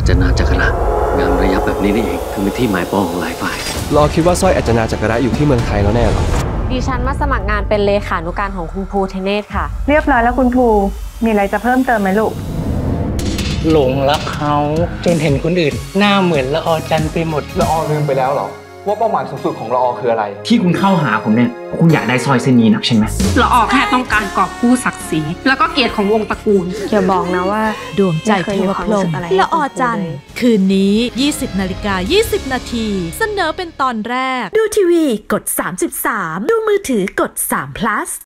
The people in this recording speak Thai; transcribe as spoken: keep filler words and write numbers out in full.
จนาจักระงานระยะแบบนี้นี่เองคือเป็นที่หมายปองของหลายฝ่ายรอคิดว่าสร้อยอัจนาจักระอยู่ที่เมืองไทยแล้วแน่หรอดิฉันมาสมัครงานเป็นเลขานุการของคุณภูเทเนศค่ะเรียบร้อยแล้วคุณภูมีอะไรจะเพิ่มเติมไหมลูกหลงรักเขาจนเห็นคนอื่นหน้าเหมือนละออจันไปหมดละออลืมไปแล้วหรอว่าเป้าหมายสูงสุดของละออคืออะไรที่คุณเข้าหาผมเนี่ยคุณอยากได้สร้อยเส้นนี้นักใช่ไหมละออแค่ต้องการกอบกู้ศักดิ์ศรีแล้วก็เกียรติของวงตระกูลอย่าบอกนะว่าดวงใจเทวพรหมละออจันทร์คืนนี้ ยี่สิบนาฬิกายี่สิบนาทีเสนอเป็นตอนแรกดูทีวีกดสามสิบสามดูมือถือกดสาม plus